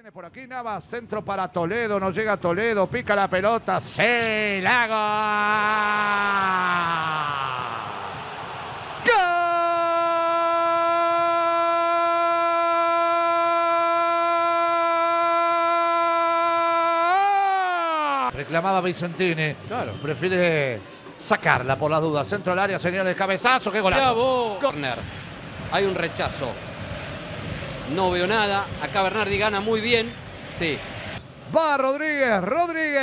Viene por aquí Navas, centro para Toledo, no llega Toledo, pica la pelota, ¡sí! ¡Lago! ¡Gol! Reclamaba Vicentini, Claro. prefiere sacarla por las dudas. Centro del área, señores, cabezazo, qué golazo. Corner. Hay un rechazo. No veo nada. Acá Bernardi gana muy bien. Sí. Va Rodríguez, Rodríguez.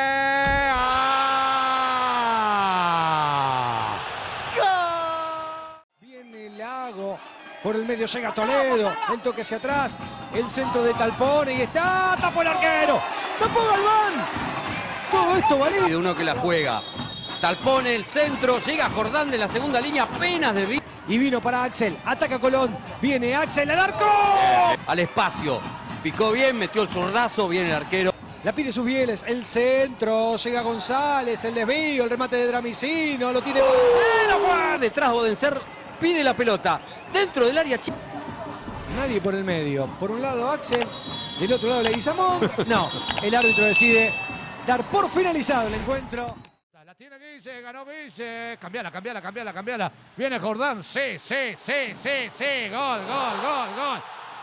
¡Ah! ¡Gol! Viene Lago, por el medio llega Toledo, el toque hacia atrás, el centro de Talpone y está, tapó el arquero, tapó Galván. Todo esto vale. De uno que la juega. Talpone el centro, llega Jordán de la segunda línea, apenas de vida. Y vino para Axel, ataca Colón, viene Axel al arco. Al espacio. Picó bien, metió el zurdazo, viene el arquero. La pide Susbieles, el centro, llega González, el desvío, el remate de Dramicino, lo tiene Bodencero, fue. Detrás Bodenser pide la pelota. Dentro del área chica. Nadie por el medio, por un lado Axel, del otro lado Leguizamón. No, el árbitro decide dar por finalizado el encuentro. La tiene Guille, ganó Guille. Cambiala. Viene Jordán, sí. Gol. ¡Gol!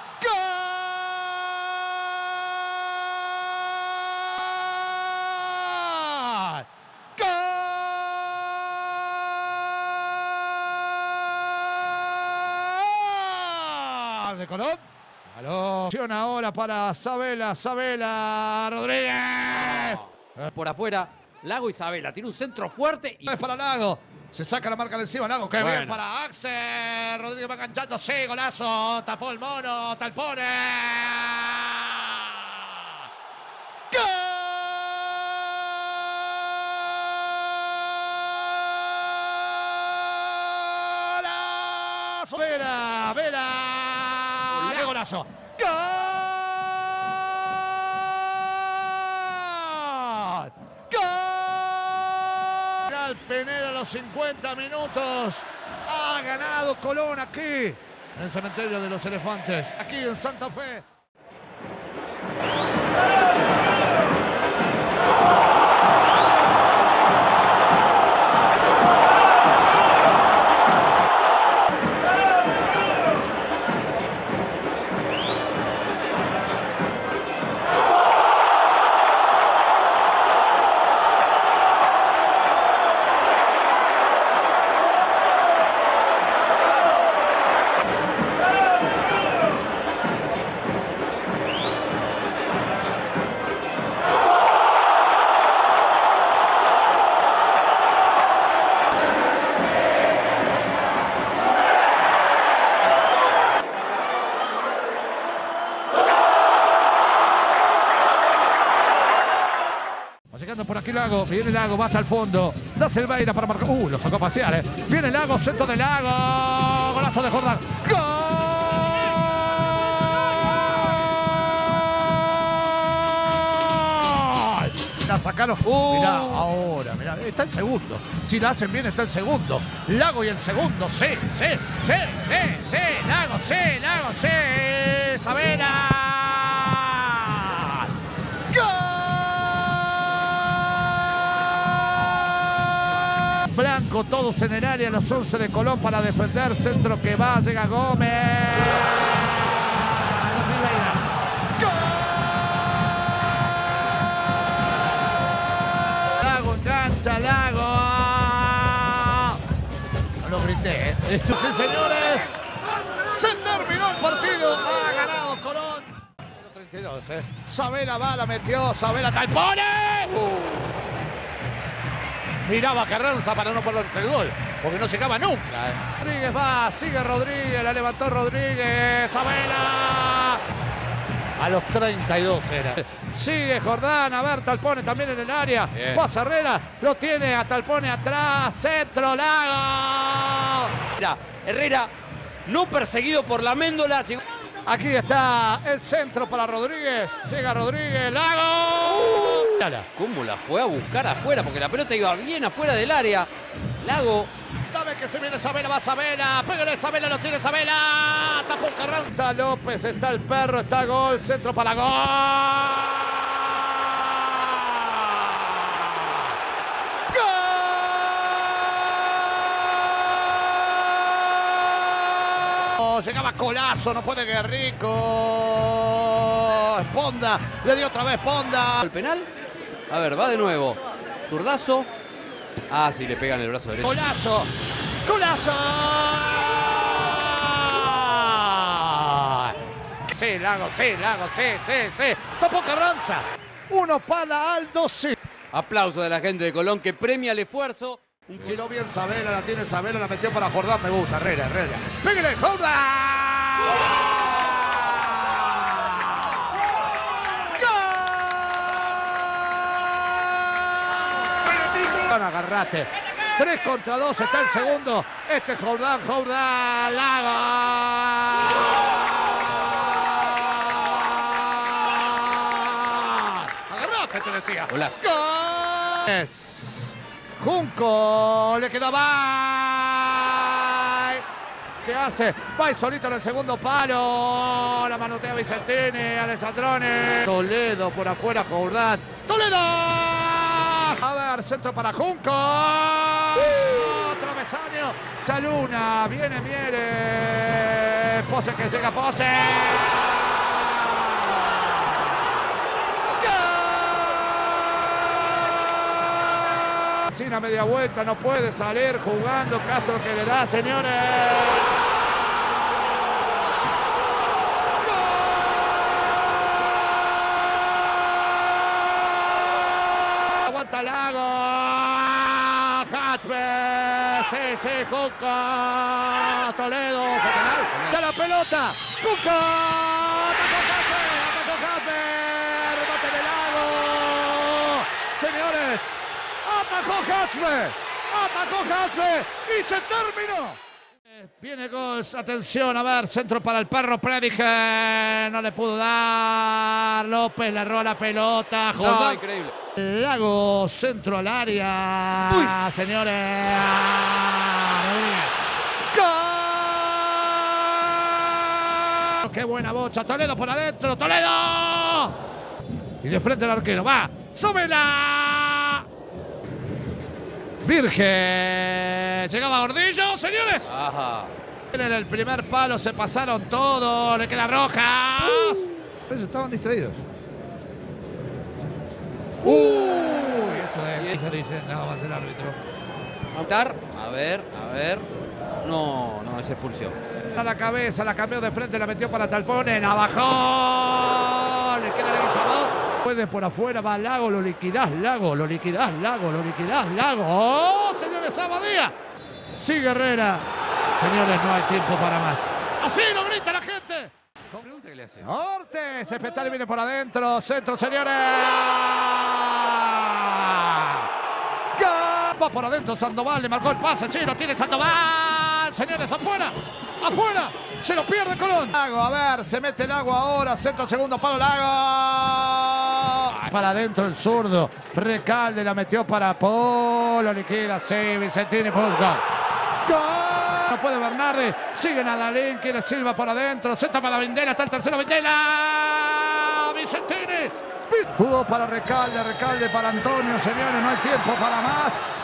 De Colón. Balón. Ahora para Sabela Rodríguez. Por afuera, Lago Isabela. Tiene un centro fuerte. Y Es para Lago. Se saca la marca de encima. Lago, qué Bueno. bien para Axel. Rodríguez va enganchando. Sí, golazo. Tapó el mono. Talpone. ¡Golazo! Vera. ¡Qué golazo! ¡Gol! Penera a los 50 minutos. Ha ganado Colón aquí, en el cementerio de los elefantes, aquí en Santa Fe. Llegando por aquí Lago, viene Lago, va hasta el fondo, da Silveira para marcar, lo sacó a pasear, viene Lago, centro de Lago, golazo de Jordán, ¡gol! La sacaron, mirá, ahora, mirá, está el segundo, si la hacen bien está el segundo, Lago y el segundo, sí, Lago, Sabela. Blanco, todos en el área, los 11 de Colón para defender, centro que va, llega Gómez. Silveira. Lago, engancha, Lago. No lo grité, ¿eh? Sí, señores, se terminó el partido, ha ganado Colón. 32, Sabela va, la metió, Sabela, Talpone. Miraba Carranza para no perderse el gol, porque no llegaba nunca. Rodríguez va, sigue Rodríguez, la levantó Rodríguez, Sabela. A los 32 era. Sigue Jordán, a ver, Talpone también en el área. Bien. Pasa Herrera, lo tiene a Talpone atrás, centro, Lago. Herrera, no perseguido por la Méndola. Llegó. Aquí está el centro para Rodríguez, llega Rodríguez, Lago. ¿Cómo la fue a buscar afuera? Porque la pelota iba bien afuera del área. Lago. Está que se viene Sabela, va Sabela. Pégale Sabela, lo tiene Sabela. Tapó Carranza. Está López, está el perro, está gol. Centro para gol. Llegaba Colazo, no puede Guerrico. Ponda, le dio otra vez Ponda. ¿El penal? A ver, va de nuevo. Zurdazo. Ah, sí, le pegan el brazo derecho. Colazo, Colazo. Sí, Lago, sí, Lago, sí. Tapó Carranza. Uno para Aldo, sí. Aplauso de la gente de Colón que premia el esfuerzo. Y lo bien Sabela, la tiene Sabela, la metió para Jordán, me gusta, Herrera. ¡Pégale, Jordán! ¡Gol! Agarrate. 3 contra 2, está el segundo. Jordán, Lago. Agarrate, te decía. Golazo. ¡Gol! Junco, le queda Bay. ¿Qué hace? Bay solito en el segundo palo. La manotea Vicentini, Alessandrone. Toledo por afuera, Jordán. ¡Toledo! A ver, centro para Junco. Travesaño. Saluna, viene Mieres. Pose que llega, Pose. Sin a media vuelta, no puede salir jugando. Castro que le da, señores. ¡Gol! Aguanta Lago. Hatfe. Sí, Junco. Toledo. Da la pelota. Junco. Atacó Hatfe. Remate de Lago. Señores. Atajó Hatfe y se terminó. Viene gol, atención, a ver, centro para el perro Prediger, no le pudo dar, López le erró la pelota, No, increíble. Lago, centro al área, Uy. Señores. ¡Gol! ¡Qué buena bocha! Toledo por adentro, Toledo. Y de frente el arquero, va, Sabela. Virgen, llegaba Gordillo, señores. Ajá. En el primer palo se pasaron todos, le queda Rojas. Ellos estaban distraídos. Eso dice nada más el árbitro. A ver. No, es expulsión. A la cabeza, la cambió de frente, la metió para Talpones, la bajó. Le queda el sabor. Puede por afuera, va Lago, lo liquidás, Lago. ¡Oh, señores, Abadía! Sigue Herrera. Señores, no hay tiempo para más. ¡Así lo grita la gente! Pregunta que le hace. Ortiz, Espetal viene por adentro. Centro, señores. ¡Gol! Va por adentro Sandoval, le marcó el pase. Sí, lo tiene Sandoval. Señores, afuera. Se lo pierde Colón. Lago, a ver, se mete Lago ahora. Centro, segundo palo, Lago. Para adentro el zurdo. Recalde, la metió para Polo. Liquida, sí, Vicentini, por un gol. ¡Gol! No puede Bernardi. Sigue Nadalín, quiere Silva por adentro. Centro para Vindela, está el tercero Vindela. Vicentini. Jugó para Recalde para Antonio, señores, no hay tiempo para más.